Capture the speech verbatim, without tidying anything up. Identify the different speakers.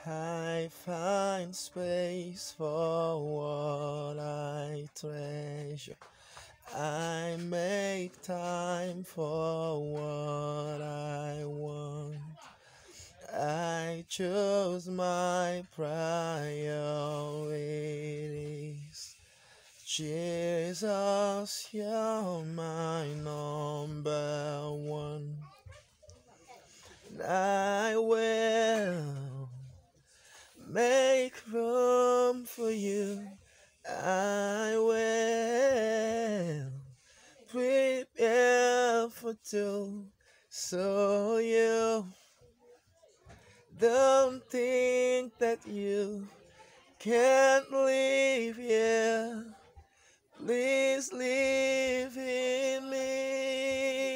Speaker 1: I find space for what I treasure. I make time for what I want. I choose my priorities. Jesus, you're my number one. And I will make room for you. I will prepare for two. So you don't think that you can't live here. Please live in me.